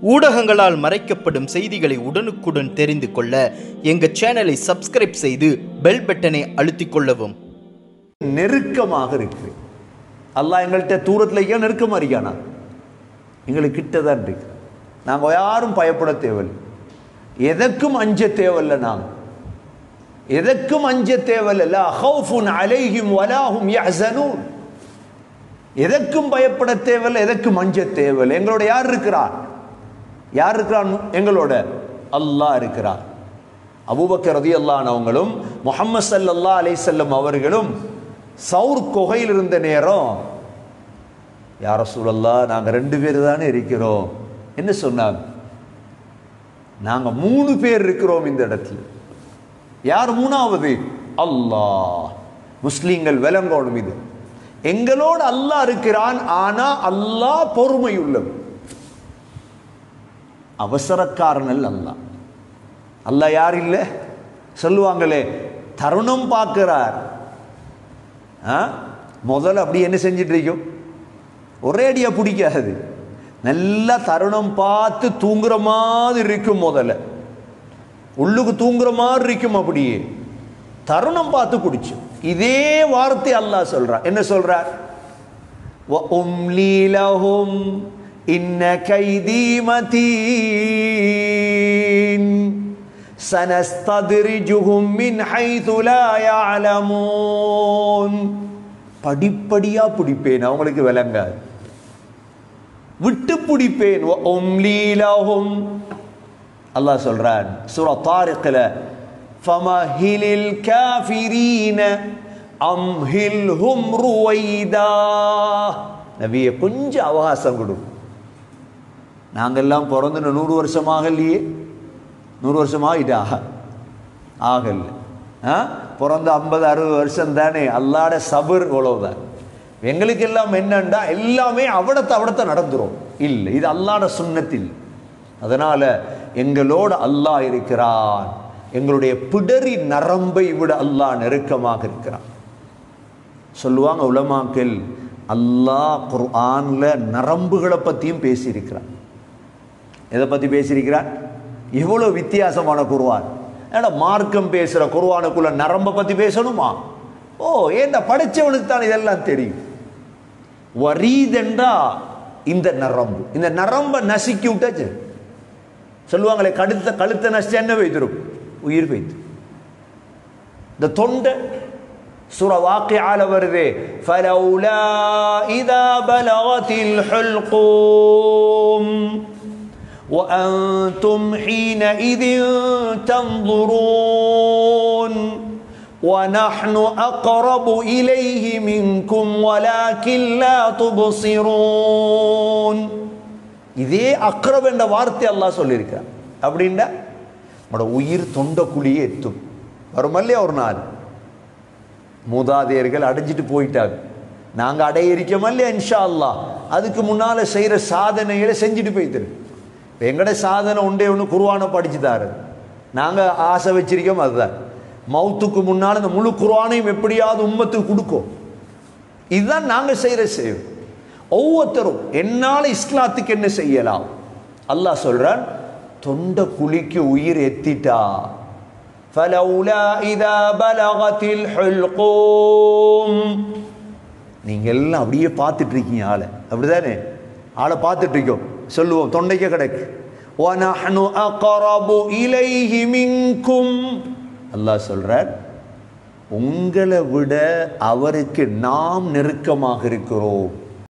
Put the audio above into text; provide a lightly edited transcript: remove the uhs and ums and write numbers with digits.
ஊடகங்களால் மறைக்கப்படும் செய்திகளை உடனுக்குடன் தெரிந்து கொள்ள எங்கள் சேனலை சப்ஸ்கிரைப் செய்து பெல் பட்டனை அழுத்திக் கொள்ளவும். நெருக்கமாக இருக்கு. அல்லாஹ் எங்கள்கிட்ட தூரத்தில் நெருக்கமாக இருக்கானா? எங்களுக்கு கிட்டதான் இருக்கு. நாங்கள் யாரும் பயப்பட தேவையில்லை, எதற்கும் அஞ்ச தேவையில்லை. நாங்கள் எதற்கும் அஞ்ச தேவையில்லை. லா ஹௌஃபுன் அலைஹிம் வலா ஹும் யஹ்ஸனூன். எதற்கும் பயப்பட தேவையில்லை, எதற்கும் அஞ்ச தேவையில்லை. எங்களோட யார் இருக்கிறார்? யார் இருக்கிறார்? எங்களோட அல்லாஹ் இருக்கிறார். அபூபக்கர் ரலியல்லாஹு அன்ஹு அவங்களும் முஹம்மது ஸல்லல்லாஹு அலைஹி வஸல்லம் அவர்களும் சௌர் குகையில் இருந்த நேரம், யா ரசூலல்லாஹ், நாங்கள் 2 பேர் தானே இருக்கிறோம். என்ன சொன்னாங்க? நாங்கள் 3 பேர் இருக்கிறோம் இந்த இடத்துல. யார் 3வது? அல்லாஹ். முஸ்லீம்கள் விளங்கணும், இது எங்களோடு அல்லாஹ் இருக்கிறான். ஆனா அல்லாஹ் பொறுமை உள்ளவன், அவசரக்காரன் அல்லாஹ். அல்லாஹ் யார் இல்லை சொல்லுவாங்களே, தருணம் பார்க்கிறார். முதல்ல அப்படி என்ன செஞ்சிட்டு இருக்கும்? ஒரே அடியா பிடிக்காது, நல்லா தருணம் பார்த்து தூங்குற மாதிரி இருக்கும். முதல்ல உள்ளுக்கு தூங்குற மாதிரி இருக்கும். அப்படியே தருணம் பார்த்து குடிச்சு. இதே வார்த்தை அல்லாஹ் சொல்றார். என்ன சொல்றார்? வ உம்லி லஹும் இன்ன கைதி மதீன் சனஸ்தத்ரிஜுஹும் மின் ஹைது லா யஅலமூன். படிப்படியா பிடிப்பேன், அவங்களுக்கு விளங்காது. விட்டு பிடிப்பேன். வ உம்லி லஹும். அல்லாஹ் சொல்றான் சூரா தாரிக்ல, ஃபமஹிலில் காஃபிரீன அம்ஹில்ஹும் ருவைதா. நபியே, கொஞ்சம் அவகாசம் கொடு. நாங்கெல்லாம் பிறந்து 100 வருஷமாக இல்லையே. 100 வருஷமாகிட்டா ஆகல. பிறந்த 50-60 வருஷம் தானே. அல்லாட சபர் இவ்வளவுதான். எங்களுக்கு எல்லாம் என்னண்டா, எல்லாமே அவடத்தை நடந்துரும். இல்லை, இது அல்லாட சுன்னத்தில். அதனால எங்களோடு அல்லாஹ் இருக்கிறான். எங்களுடைய பிடரி நரம்பை விட அல்லாஹ் நெருக்கமாக இருக்கிறான். சொல்லுவாங்க உலமாக்கள், அல்லாஹ் குர்ஆன்ல நரம்புகளை பற்றியும் பேசியிருக்கிறான். எதை பற்றி பேசியிருக்கிறான்? எவ்வளோ வித்தியாசமான குர்ஆன். ஏன்னா மார்க்கம் பேசுகிற குர்ஆனுக்குள்ள நரம்பை பற்றி பேசணுமா? ஓ, ஏன்னா படித்தவனுக்கு தான் இதெல்லாம் தெரியும். வரீதெண்டா இந்த நரம்பு, இந்த நரம்பை நசுக்கி விட்டாச்சு. சொல்லுவாங்களே, கழுத்தை நசிச்சு என்ன வைத்திரும்? உயிர் வைத்து. இந்த தொண்டை சூரா வாக்கியால வருதே, ஃபலௌலா இதா பலகத்தில் ஹுல்கூம் وأنتم حينئذ تنظرون ونحن أقرب إليه منكم ولكن لا تبصرون. இதே அக்ரப் என்ற வார்த்தை அல்லாஹ் சொல்லியிருக்கிறார். அப்படின்னா நம்மளோட உயிர் தொண்டக்குழியே எத்தும். வருமல்லையா ஒரு நாள்? மூதாதையர்கள் அடைஞ்சிட்டு போயிட்டாங்க, நாங்கள் அடைய இருக்கோமல்லையா இன்ஷா அல்லாஹ். அதுக்கு முன்னால் செய்கிற சாதனைகளை செஞ்சுட்டு போய்த்திரு. எங்கட சாதனை ஒன்றே ஒன்று குர்ஆனை படிச்சு தாரு. நாங்கள் ஆசை வச்சிருக்கோம் அதுதான். மௌத்துக்கு முன்னால் இந்த முழு குர்ஆனையும் எப்படியாவது உம்மத்துக்கு கொடுக்கும். இதுதான் நாங்கள் செய்கிற சேவை. ஒவ்வொருத்தரும் என்னால் இஸ்லாத்துக்கு என்ன செய்யலாம்? அல்லாஹ் சொல்றான், தொண்டை குழிக்கு உயிர் எத்திட்டா, ஃபலௌலா இதா பலகத்தில் ஹுல்கூம். நீங்க எல்லாம் அப்படியே பார்த்துட்டு இருக்கீங்க ஆளை, அப்படிதானே? ஆளை பார்த்துட்டு இருக்கோம். சொல்லுவோம், தொண்டைக்கு கிடக்கு. வநஹ்னு அக்ரபு இலைஹி மின்கும். அல்லாஹ் சொல்றார், உங்களை விட அவருக்கு நாம் நெருக்கமாக இருக்கிறோம்.